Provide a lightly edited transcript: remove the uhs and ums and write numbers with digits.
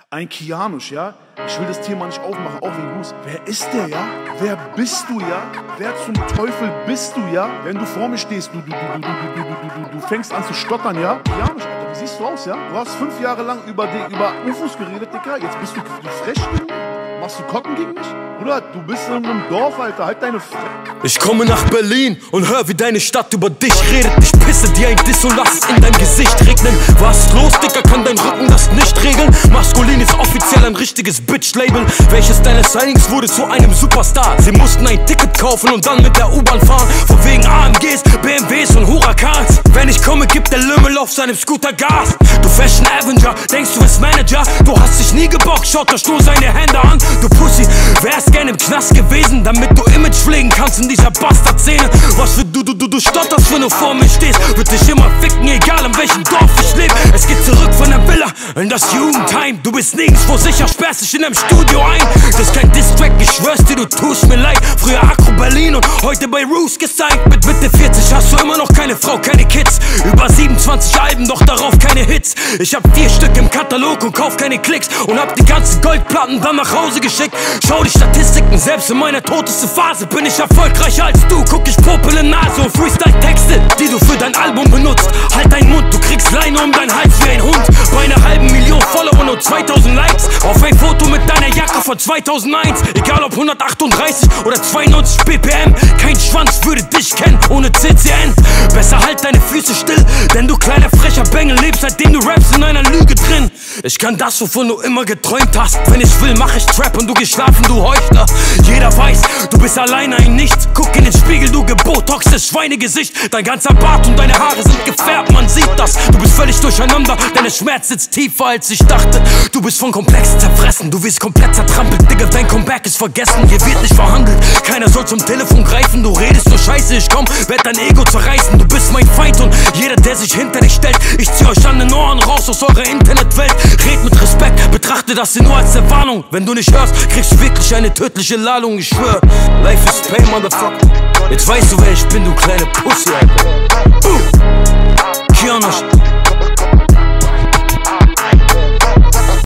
Ein Kianusch, ja? Ich will das Thema nicht aufmachen, auch wegen Gruß. Wer ist der, ja? Wer bist du, ja? Wer zum Teufel bist du, ja? Wenn du vor mir stehst, du fängst an zu stottern, ja? Kianusch, Alter, wie siehst du aus, ja? Du hast 5 Jahre lang über UFOs geredet, Digga. Jetzt bist du frech gegen mich? Machst du Kocken gegen mich? Bruder, du bist in einem Dorf, Alter. Halt deine Fresse. Ich komme nach Berlin und hör, wie deine Stadt über dich redet. Ich pisse dir ein Diss und lass es in dein Gesicht regnen. Was ist los, Dicker, kann dein Rücken das nicht regeln? Maskulin ist offiziell ein richtiges Bitch-Label. Welches deiner Signings wurde zu einem Superstar? Sie mussten ein Ticket kaufen und dann mit der U-Bahn fahren. Von wegen AMGs, BMWs und Huracans. Wenn ich komme, gibt der Lümmel auf seinem Scooter Gas. Du Fashion Avenger, denkst du bist Manager? Du hast dich nie gebockt, schaut euch nur seine Hände an. Du Pussy, wärst gern im Knast gewesen, damit du Image pflegen kannst in dieser Bastard-Szene. Was für du stotterst, wenn du vor mir stehst. Wird dich immer ficken, egal in welchem Dorf ich lebe. Es geht zurück von der Villa in das Jugendheim. Du bist nirgendwo sicher, sperrst dich in einem Studio ein. Das ist kein Distrack, ich schwör's dir, du tust mir leid. Früher Akro Berlin und heute bei Roos gesigned. Mit Mitte 40 hast du immer noch keine Frau, keine Kids. Über 27 Alben, doch darauf keine Hits. Ich hab 4 Stück im Katalog und kauf keine Klicks. Und hab die ganzen Goldplatten dann nach Hause geschickt. Schau die Statistiken, selbst in meiner totesten Phase bin ich erfolgreicher als du. Guck, ich popele Nase und Freestyle-Texte, die du für dein Album benutzt. Halt deinen Mund, du kriegst Leine um deinen Hals wie ein Hund. Bei einer halben Million Follower und 2000 Likes auf ein Foto mit deiner Jacke von 2001. Egal ob 138 oder 92 BPM, kein Schwanz würde dich kennen ohne CCN. Besser halt deine Füße still, denn du kleiner frecher Bengel lebst, seitdem du rappst in einer Lüge drin. Ich kann das, wovon du immer geträumt hast. Wenn ich will, mach ich Trap und du gehst schlafen, du Heuchler. Jeder weiß, du bist alleine ein Nichts. Guck in den Spiegel, du gebotoxtes Schweinegesicht. Dein ganzer Bart und deine Haare sind gefärbt, man sieht das. Du bist völlig durcheinander, deine Schmerz sitzt tiefer als ich dachte. Du bist von Komplexen zerfressen, du wirst komplett zertrampelt. Digga, dein Comeback ist vergessen, hier wird nicht verhandelt. Keiner soll zum Telefon greifen, du redest nur Scheiße. Ich komm, werd dein Ego zerreißen. Du bist mein Feind und jeder, der sich hinter dich stellt, ich zieh euch an den Ohren raus aus eurer Internetwelt. Red mit Respekt, betrachte das hier nur als eine Warnung. Wenn du nicht hörst, kriegst du wirklich eine tödliche Ladung. Ich schwör, life is pain, motherfucker. Jetzt weißt du, wer ich bin, du kleine Pussy, Alter. Kianusch.